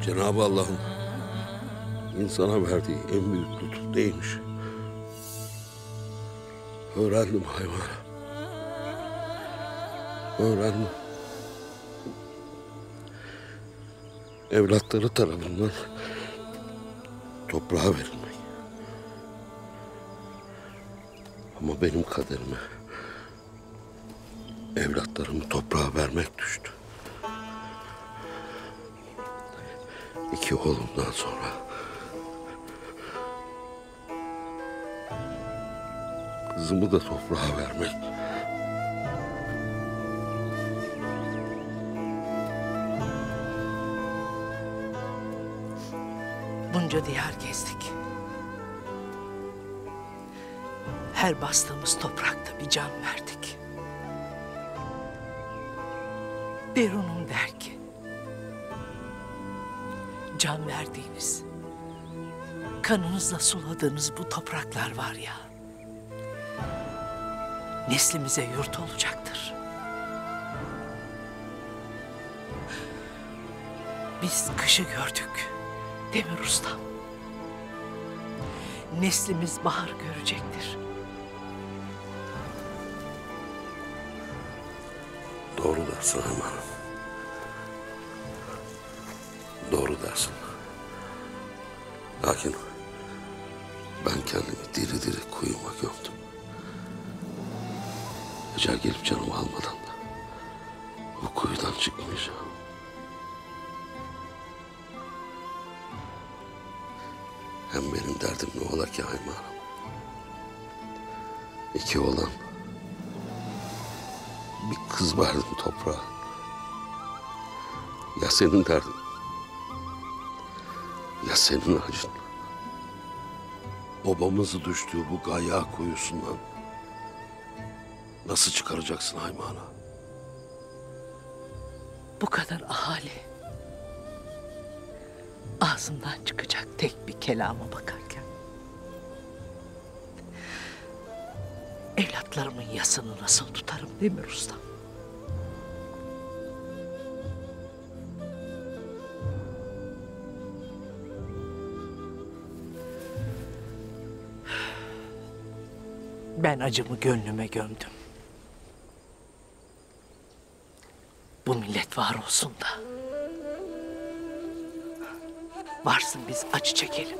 Cenab-ı Allah'ın insana verdiği en büyük lütuf neymiş? Öğrendim hayvan. Öğrendim. Evlatları tarafından toprağa verilmek. Ama benim kaderime evlatlarımı toprağa vermek düştü. 2 oğlumdan sonra kızımı da toprağa vermek. Bunca diyar gezdik. Her bastığımız toprakta bir can verdik. Derun'un der ki, can verdiğiniz, kanınızla suladığınız bu topraklar var ya, neslimize yurt olacaktır. Biz kışı gördük, Demir Ustam. Neslimiz bahar görecektir. Doğru dersin Hanım. Doğru dersin. Lakin ben kendimi diri diri kuyuma gömdüm. Ecel gelip canımı almadan da bu kuyudan çıkmayacağım. Hem benim derdim ne ola ki Hayma Hanım? 2 oğlan, bir kız verdim toprağa. Ya senin derdin, ya senin acın. Obamızı düştüğü bu gaya kuyusundan nasıl çıkaracaksın Hayma Ana? Bu kadar ahali ağzından çıkacak tek bir kelama bakarken evlatlarımın yasını nasıl tutarım Demir Usta? Ben acımı gönlüme gömdüm. Bu millet var olsun da varsın biz acı çekelim.